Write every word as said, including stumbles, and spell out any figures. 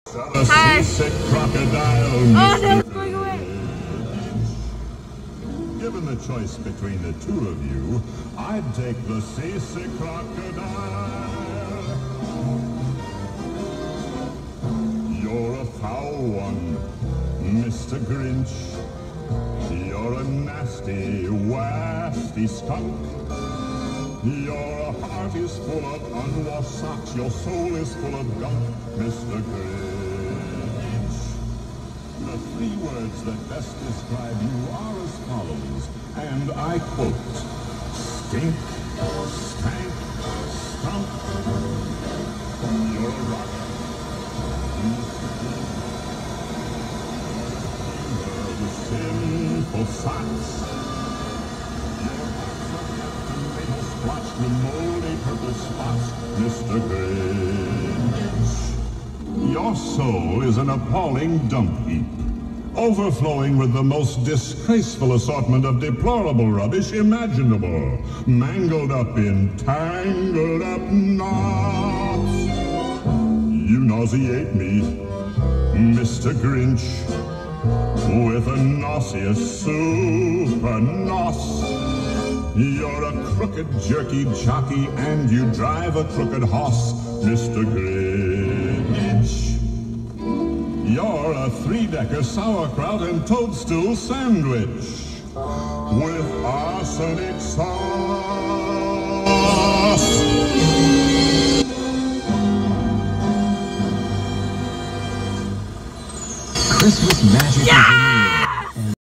A seasick crocodile. Oh no, it's going away. Given the choice between the two of you, I'd take the seasick crocodile. You're a foul one, Mister Grinch. You're a nasty, wasty skunk. Your heart is full of unwashed socks. Your soul is full of gunk, Mister Grinch. The three words that best describe you are as follows, and I quote: stink, stank, stunk. You're a rock. You're the sinful socks. Watch the moldy purple spots, Mister Grinch. Your soul is an appalling dump heap, overflowing with the most disgraceful assortment of deplorable rubbish imaginable, mangled up in tangled up knots. You nauseate me, Mister Grinch, with a nauseous super nos. You're a crooked, jerky jockey, and you drive a crooked hoss, Mister Grinch. You're a three-decker sauerkraut and toadstool sandwich with arsenic sauce. Christmas magic. Yeah!